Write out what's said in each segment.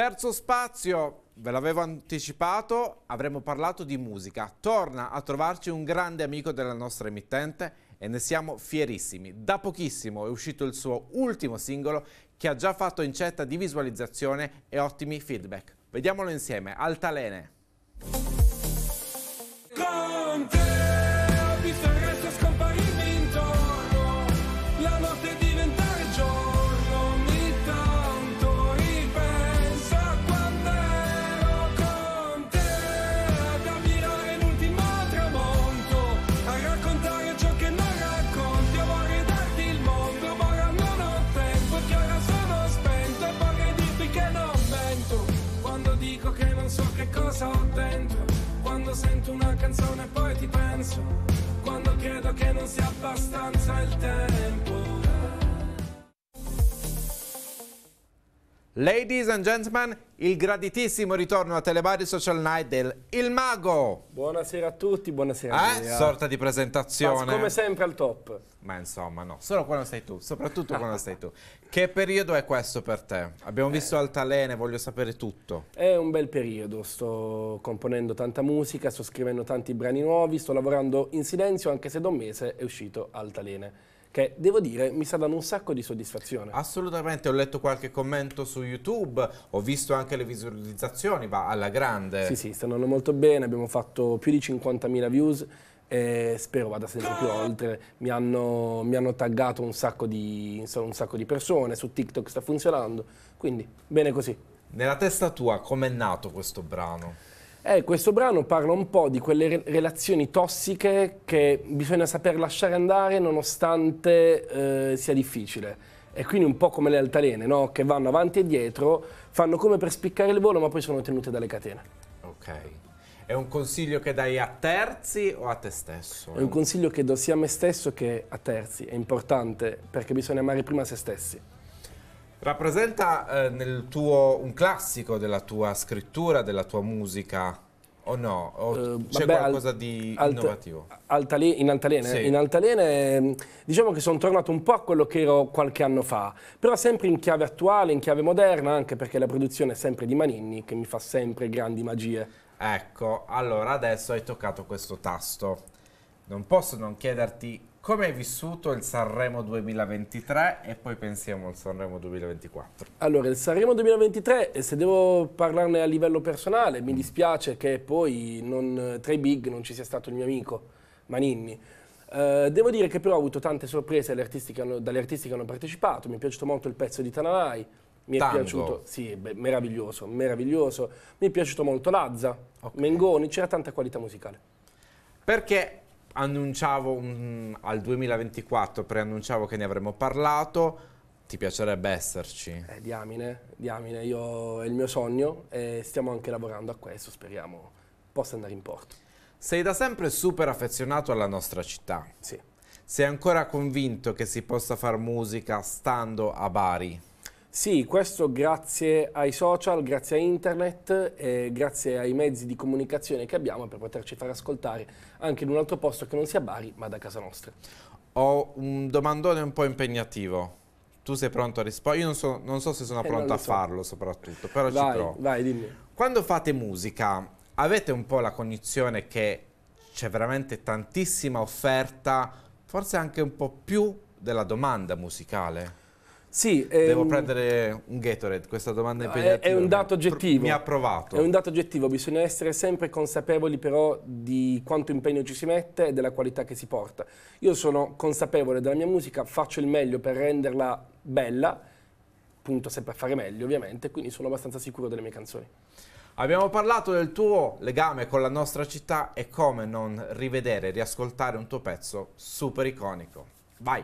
Terzo spazio, ve l'avevo anticipato, avremmo parlato di musica. Torna a trovarci un grande amico della nostra emittente e ne siamo fierissimi. Da pochissimo è uscito il suo ultimo singolo che ha già fatto incetta di visualizzazione e ottimi feedback. Vediamolo insieme, Altalene. Con te ho visto il resto scomparirmi intorno, la notte diventare giorno, ogni tanto ripenso a quando ero con te, ad ammirare l'ultimo tramonto, a raccontare ciò che non racconti. Io vorrei darti il mondo, ma ora non ho tempo, che ora sono spento e vorrei dirti che non mento quando dico che non so che cosa ho dentro. Quando sento una canzone poi ti penso, quando credo che non sia abbastanza il tempo. Ladies and gentlemen, il graditissimo ritorno a Telebari Social Night del Il Mago. Buonasera a tutti, buonasera a Andrea. Sorta di presentazione. Come sempre al top. Ma insomma no, solo quando sei tu, soprattutto quando sei tu. Che periodo è questo per te? Abbiamo visto Altalene, voglio sapere tutto. È un bel periodo, sto componendo tanta musica, sto scrivendo tanti brani nuovi, sto lavorando in silenzio anche se da un mese è uscito Altalene, che devo dire mi sta dando un sacco di soddisfazione. Assolutamente, ho letto qualche commento su YouTube, ho visto anche le visualizzazioni, va alla grande. Sì, stanno andando molto bene, abbiamo fatto più di 50.000 views e spero vada sempre più oltre. Mi hanno taggato un sacco di persone, su TikTok sta funzionando, quindi bene così. Nella testa tua com'è nato questo brano? Questo brano parla un po' di quelle relazioni tossiche che bisogna saper lasciare andare nonostante sia difficile. E quindi un po' come le altalene, no? Che vanno avanti e dietro, fanno come per spiccare il volo ma poi sono tenute dalle catene. Ok. È un consiglio che dai a terzi o a te stesso? È un consiglio che do sia a me stesso che a terzi. È importante perché bisogna amare prima se stessi. Rappresenta nel tuo un classico della tua scrittura, della tua musica o no? O c'è qualcosa di innovativo? In Altalene? Sì. In Altalene diciamo che sono tornato un po' a quello che ero qualche anno fa, però sempre in chiave attuale, in chiave moderna, anche perché la produzione è sempre di Maninni che mi fa sempre grandi magie. Ecco, allora adesso hai toccato questo tasto. Non posso non chiederti come hai vissuto il Sanremo 2023 e poi pensiamo al Sanremo 2024. Allora, il Sanremo 2023, se devo parlarne a livello personale, mi dispiace che poi tra i big non ci sia stato il mio amico Maninni. Devo dire che però ho avuto tante sorprese dalle artisti che hanno partecipato. Mi è piaciuto molto il pezzo di Tananai. Mi è piaciuto, sì, meraviglioso, meraviglioso. Mi è piaciuto molto Lazza, okay. Mengoni, c'era tanta qualità musicale. Perché annunciavo al 2024, preannunciavo che ne avremmo parlato, ti piacerebbe esserci? Diamine, io è il mio sogno e stiamo anche lavorando a questo, speriamo possa andare in porto. Sei da sempre super affezionato alla nostra città. Sì. Sei ancora convinto che si possa fare musica stando a Bari? Sì, questo grazie ai social, grazie a internet e grazie ai mezzi di comunicazione che abbiamo per poterci far ascoltare anche in un altro posto che non sia Bari, ma da casa nostra. Ho un domandone un po' impegnativo. Tu sei pronto a rispondere? Io non so se sono pronto a farlo soprattutto, però ci provo. Vai, dimmi. Quando fate musica, avete un po' la cognizione che c'è veramente tantissima offerta, forse anche un po' più della domanda musicale? Sì, devo prendere un Gatorade, questa domanda impegnativa. È un dato oggettivo. Mi ha provato. È un dato oggettivo, bisogna essere sempre consapevoli però di quanto impegno ci si mette e della qualità che si porta. Io sono consapevole della mia musica, faccio il meglio per renderla bella, appunto sempre per fare meglio ovviamente, quindi sono abbastanza sicuro delle mie canzoni. Abbiamo parlato del tuo legame con la nostra città e come non rivedere e riascoltare un tuo pezzo super iconico. Vai!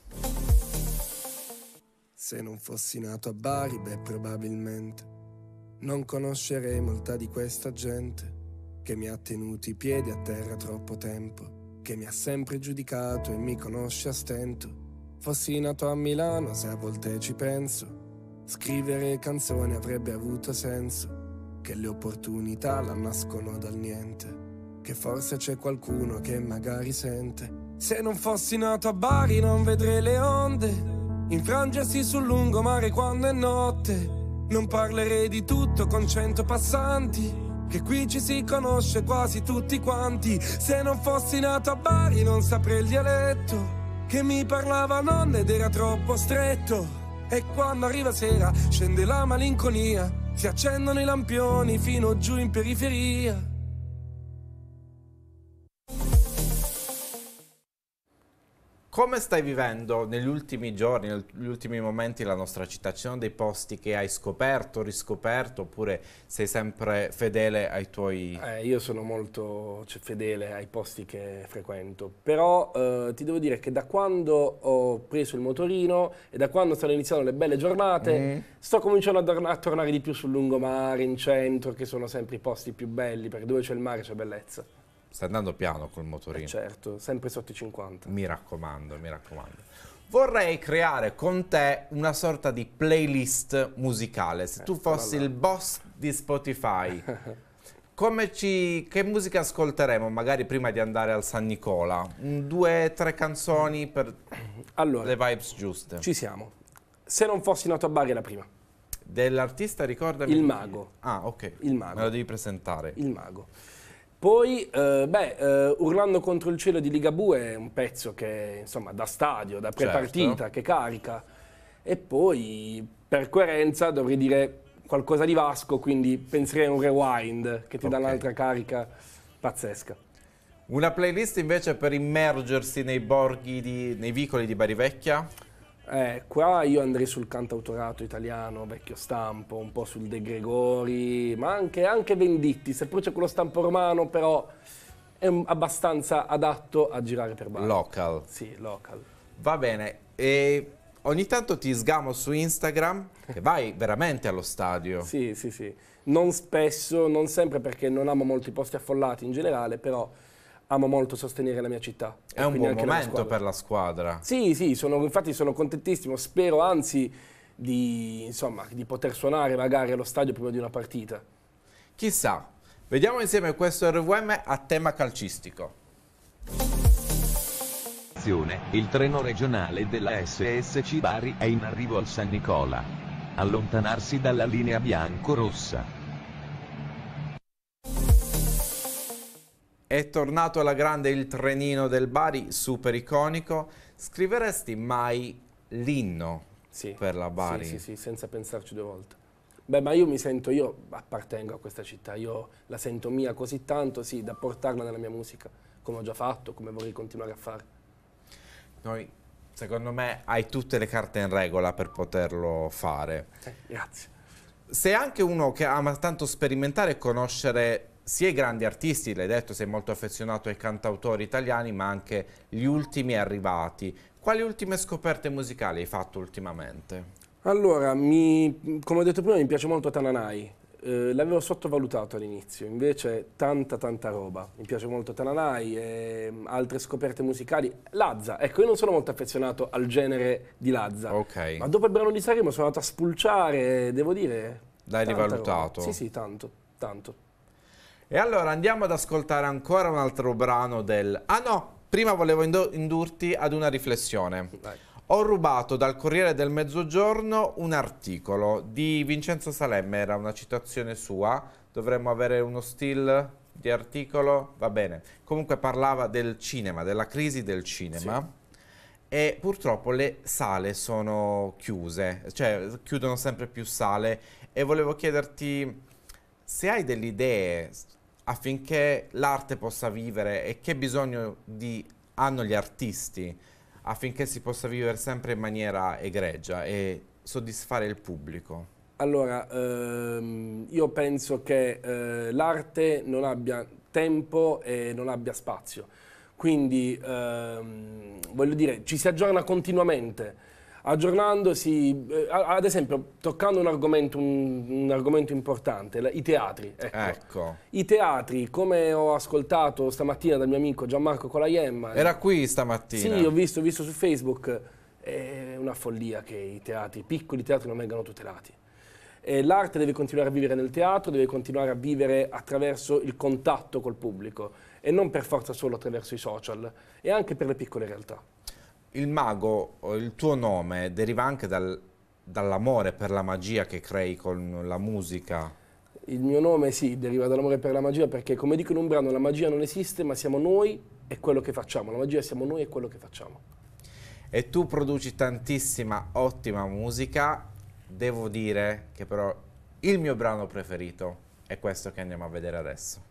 Se non fossi nato a Bari, beh, probabilmente non conoscerei molta di questa gente che mi ha tenuto i piedi a terra troppo tempo, che mi ha sempre giudicato e mi conosce a stento. Fossi nato a Milano, se a volte ci penso, scrivere canzoni avrebbe avuto senso, che le opportunità la nascono dal niente, che forse c'è qualcuno che magari sente. Se non fossi nato a Bari non vedrei le onde infrangersi sul lungomare quando è notte, Non parlerei di tutto con 100 passanti, che qui ci si conosce quasi tutti quanti. Se non fossi nato a Bari non saprei il dialetto che mi parlava nonna ed era troppo stretto. E quando arriva sera scende la malinconia, si accendono i lampioni fino giù in periferia. Come stai vivendo negli ultimi giorni, negli ultimi momenti la nostra città? Ci sono dei posti che hai scoperto, riscoperto, oppure sei sempre fedele ai tuoi... Io sono molto fedele ai posti che frequento, però ti devo dire che da quando ho preso il motorino e da quando stanno iniziando le belle giornate, sto cominciando a tornare di più sul lungomare, in centro, che sono sempre i posti più belli, perché dove c'è il mare c'è bellezza. Stai andando piano col motorino? Certo, sempre sotto i 50. Mi raccomando, mi raccomando. Vorrei creare con te una sorta di playlist musicale. Se tu fossi il boss di Spotify, che musica ascolteremo magari prima di andare al San Nicola? 2 o 3 canzoni per le vibes giuste. Ci siamo. Se non fossi nato a Bari è la prima. Dell'artista, ricordami? Il Mago. Ah, ok. Il Mago. Me lo devi presentare. Il Mago. Poi, Urlando contro il cielo di Ligabue è un pezzo che, insomma, da stadio, da prepartita, certo, che carica. E poi, per coerenza, dovrei dire qualcosa di Vasco, quindi penserei a un Rewind, che ti dà un'altra carica pazzesca. Una playlist invece per immergersi nei borghi, nei vicoli di Bari Vecchia? Qua io andrei sul cantautorato italiano, vecchio stampo, un po' sul De Gregori, ma anche Venditti, seppur c'è quello stampo romano, però è abbastanza adatto a girare per Bari. Local. Sì, local. Va bene. E ogni tanto ti sgamo su Instagram, che vai veramente allo stadio. Sì, sì, sì. Non spesso, non sempre, perché non amo molto i posti affollati in generale, però amo molto sostenere la mia città. È un buon momento per la squadra. Sì, sì, infatti sono contentissimo, spero anzi di poter suonare magari allo stadio prima di una partita. Chissà, vediamo insieme questo RVM a tema calcistico. Il treno regionale della SSC Bari è in arrivo al San Nicola. Allontanarsi dalla linea bianco-rossa. È tornato alla grande il trenino del Bari, super iconico. Scriveresti mai l'inno per la Bari? Sì, sì, sì, senza pensarci 2 volte. Beh, ma io appartengo a questa città, io la sento mia così tanto, sì, da portarla nella mia musica, come ho già fatto, come vorrei continuare a fare. Secondo me, hai tutte le carte in regola per poterlo fare. Grazie. Sei anche uno che ama tanto sperimentare e conoscere sia i grandi artisti, l'hai detto, sei molto affezionato ai cantautori italiani, ma anche gli ultimi arrivati. Quali ultime scoperte musicali hai fatto ultimamente? Allora, come ho detto prima, mi piace molto Tananai. L'avevo sottovalutato all'inizio, invece tanta roba. Mi piace molto Tananai e altre scoperte musicali. Lazza, ecco, io non sono molto affezionato al genere di Lazza. Ok. Ma dopo il brano di Sanremo sono andato a spulciare, devo dire... L'hai rivalutato? Roba. Sì, tanto. E allora andiamo ad ascoltare ancora un altro brano del... Ah no, prima volevo indurti ad una riflessione. Vai. Ho rubato dal Corriere del Mezzogiorno un articolo di Vincenzo Salemme, era una citazione sua, dovremmo avere uno still di articolo, va bene. Comunque parlava del cinema, della crisi del cinema. Sì. E purtroppo le sale sono chiuse, cioè chiudono sempre più sale, e volevo chiederti se hai delle idee affinché l'arte possa vivere e che bisogno hanno gli artisti affinché si possa vivere sempre in maniera egregia e soddisfare il pubblico. Allora, io penso che l'arte non abbia tempo e non abbia spazio, quindi voglio dire, ci si aggiorna continuamente. Aggiornandosi, ad esempio, toccando un argomento importante, i teatri. Ecco. I teatri, come ho ascoltato stamattina dal mio amico Gianmarco Colaiemma. Era qui stamattina. Sì, ho visto su Facebook, è una follia che i piccoli teatri non vengano tutelati. L'arte deve continuare a vivere nel teatro, deve continuare a vivere attraverso il contatto col pubblico e non per forza solo attraverso i social, e anche per le piccole realtà. Il Mago, il tuo nome, deriva anche dall'amore per la magia che crei con la musica. Il mio nome sì, deriva dall'amore per la magia, perché come dico in un brano, la magia non esiste, ma siamo noi e quello che facciamo. La magia siamo noi e quello che facciamo. E tu produci tantissima ottima musica, devo dire che però il mio brano preferito è questo che andiamo a vedere adesso.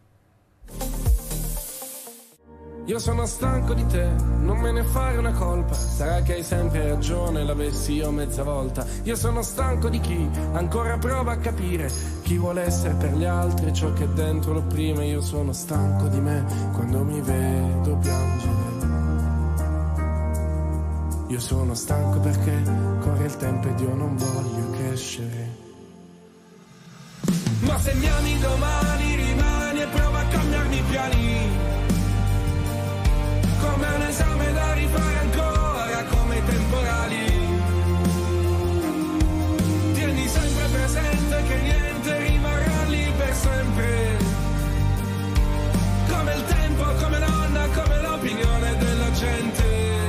Io sono stanco di te, non me ne fare una colpa. Sarà che hai sempre ragione, l'avessi io mezza volta. Io sono stanco di chi ancora prova a capire, chi vuole essere per gli altri ciò che dentro l'opprime. Io sono stanco di me quando mi vedo piangere. Io sono stanco perché corre il tempo ed io non voglio crescere. Ma se mi ami domani rimani e prova a cambiarmi i piani, come un esame da rifare ancora, come i temporali. Tieni sempre presente che niente rimarrà lì per sempre, come il tempo, come l'onda, come l'opinione della gente.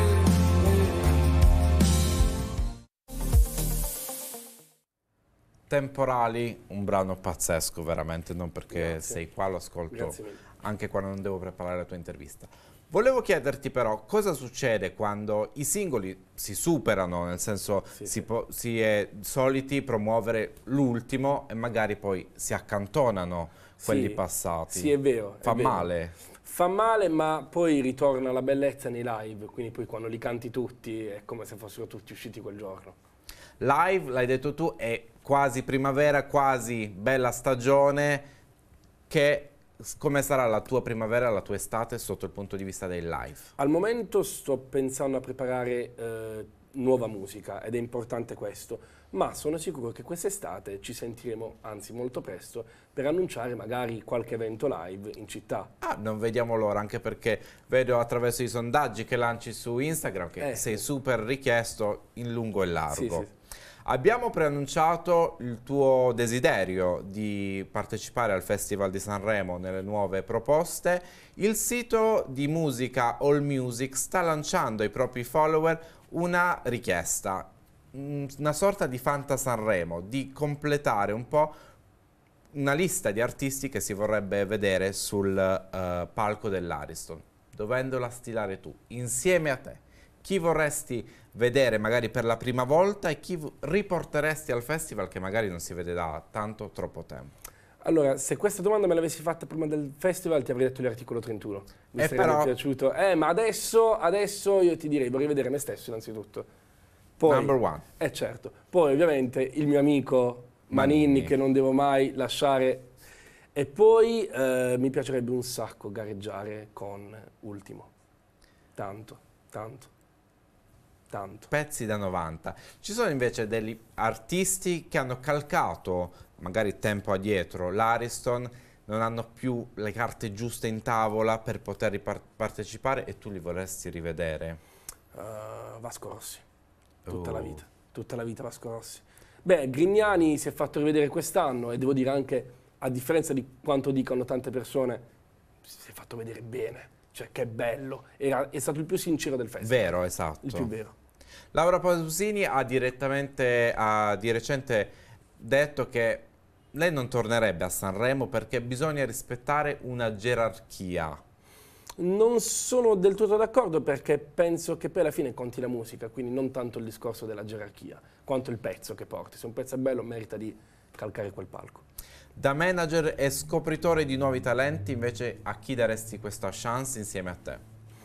Temporali, un brano pazzesco veramente, non perché Grazie. sei qua, lo ascolto Grazie mille. anche quando non devo preparare la tua intervista. Volevo chiederti però cosa succede quando i singoli si superano, nel senso si è soliti promuovere l'ultimo e magari poi si accantonano quelli passati. Sì, è vero. Fa è vero. male. Fa male, ma poi ritorna la bellezza nei live, quindi poi quando li canti tutti è come se fossero tutti usciti quel giorno. Live, l'hai detto tu, è quasi primavera, quasi bella stagione. Come sarà la tua primavera, la tua estate sotto il punto di vista dei live? Al momento sto pensando a preparare nuova musica ed è importante questo, ma sono sicuro che quest'estate ci sentiremo, anzi molto presto, per annunciare magari qualche evento live in città. Ah, non vediamo l'ora, anche perché vedo attraverso i sondaggi che lanci su Instagram che sei super richiesto in lungo e largo. Sì, sì. Abbiamo preannunciato il tuo desiderio di partecipare al Festival di Sanremo nelle nuove proposte. Il sito di musica AllMusic sta lanciando ai propri follower una richiesta, una sorta di Fanta Sanremo, di completare un po' una lista di artisti che si vorrebbe vedere sul palco dell'Ariston, dovendola stilare tu, insieme a te. Chi vorresti vedere magari per la prima volta e chi riporteresti al festival che magari non si vede da tanto, troppo tempo? Allora, se questa domanda me l'avessi fatta prima del festival ti avrei detto l'articolo 31. Mi sarebbe però piaciuto. Ma adesso io ti direi, vorrei vedere me stesso innanzitutto. Poi, Number one. Certo. Poi ovviamente il mio amico Maninni che non devo mai lasciare. E poi mi piacerebbe un sacco gareggiare con Ultimo. Tanto, tanto. Tanto. Pezzi da 90. Ci sono invece degli artisti che hanno calcato, magari tempo addietro, l'Ariston, non hanno più le carte giuste in tavola per poter partecipare e tu li vorresti rivedere? Vasco Rossi, tutta la vita Vasco Rossi. Beh, Grignani si è fatto rivedere quest'anno e devo dire anche, a differenza di quanto dicono tante persone, si è fatto vedere bene. Cioè, che bello, è stato il più sincero del festival. Vero, esatto. Il più vero. Laura Pausini ha di recente detto che lei non tornerebbe a Sanremo perché bisogna rispettare una gerarchia. Non sono del tutto d'accordo perché penso che poi alla fine conti la musica, quindi non tanto il discorso della gerarchia, quanto il pezzo che porti. Se un pezzo è bello merita di calcare quel palco. Da manager e scopritore di nuovi talenti, invece, a chi daresti questa chance insieme a te?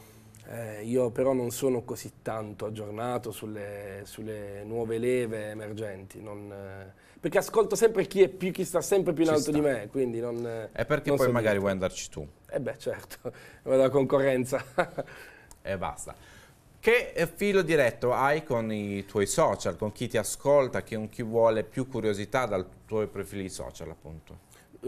Io però non sono così tanto aggiornato sulle nuove leve emergenti, perché ascolto sempre chi sta sempre più in alto di me, quindi non... E perché non poi so magari dirti. vuoi andarci tu? Beh, certo, vado alla concorrenza. E basta. Che filo diretto hai con i tuoi social, con chi ti ascolta, con chi vuole più curiosità dai tuoi profili social, appunto?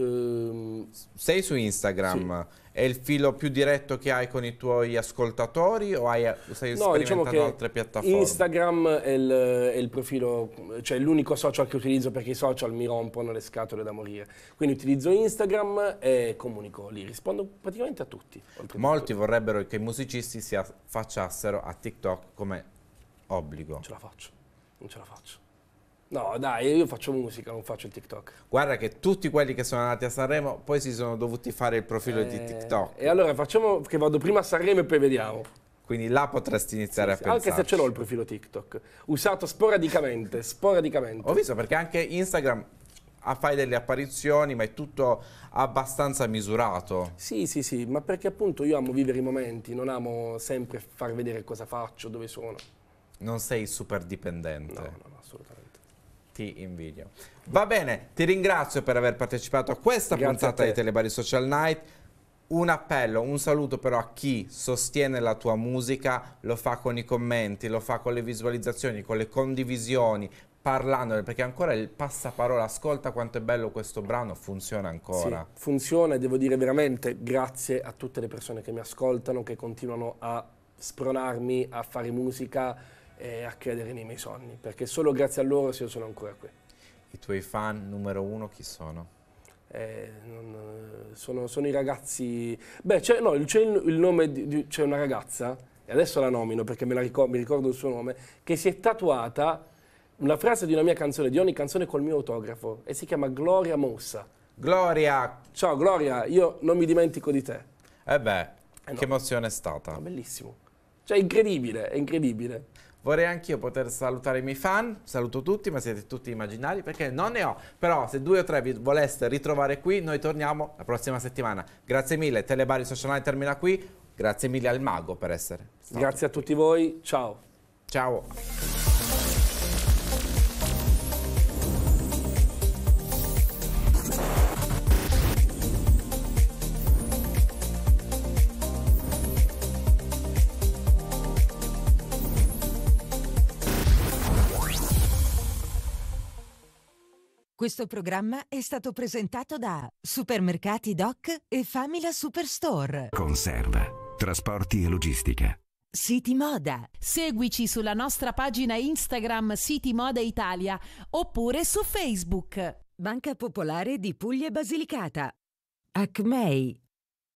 Sei su Instagram, sì. È il filo più diretto che hai con i tuoi ascoltatori o stai sperimentando altre piattaforme? Instagram è il profilo, cioè l'unico social che utilizzo perché i social mi rompono le scatole da morire. Quindi utilizzo Instagram e comunico lì, rispondo praticamente a tutti. Molti vorrebbero che i musicisti si affacciassero a TikTok come obbligo. Non ce la faccio. No, dai, io faccio musica, non faccio il TikTok. Guarda che tutti quelli che sono andati a Sanremo poi si sono dovuti fare il profilo di TikTok. E allora facciamo che vado prima a Sanremo e poi vediamo. Quindi là potresti iniziare a pensare. Anche se ce l'ho il profilo TikTok, usato sporadicamente. Ho visto perché anche Instagram fai delle apparizioni, ma è tutto abbastanza misurato. Sì, ma perché appunto io amo vivere i momenti, non amo sempre far vedere cosa faccio, dove sono. Non sei super dipendente. No, assolutamente. Ti invidio. Va bene, ti ringrazio per aver partecipato a questa puntata di Telebari Social Night. Un appello, un saluto però a chi sostiene la tua musica, lo fa con i commenti, lo fa con le visualizzazioni, con le condivisioni, parlandone, perché ancora il passaparola, ascolta quanto è bello questo brano, funziona ancora. Sì, funziona e devo dire veramente grazie a tutte le persone che mi ascoltano, che continuano a spronarmi a fare musica e a credere nei miei sogni, perché solo grazie a loro io sono ancora qui. I tuoi fan numero uno chi sono? Sono i ragazzi. Beh, c'è il nome c'è una ragazza, e adesso la nomino perché mi ricordo il suo nome, che si è tatuata una frase di una mia canzone, di ogni canzone col mio autografo, e si chiama Gloria Mossa. Gloria! Ciao Gloria, io non mi dimentico di te. Che emozione è stata. Bellissimo. Cioè, è incredibile. Vorrei anch'io poter salutare i miei fan, saluto tutti, ma siete tutti immaginari perché non ne ho. Però se 2 o 3 vi voleste ritrovare qui, noi torniamo la prossima settimana. Grazie mille, Telebari Social Night termina qui. Grazie mille al Mago per essere stato. Grazie a tutti voi, ciao. Ciao. Questo programma è stato presentato da Supermercati Doc e Famila Superstore. Conserva, trasporti e logistica. City Moda. Seguici sulla nostra pagina Instagram City Moda Italia oppure su Facebook. Banca Popolare di Puglia e Basilicata. Acmei.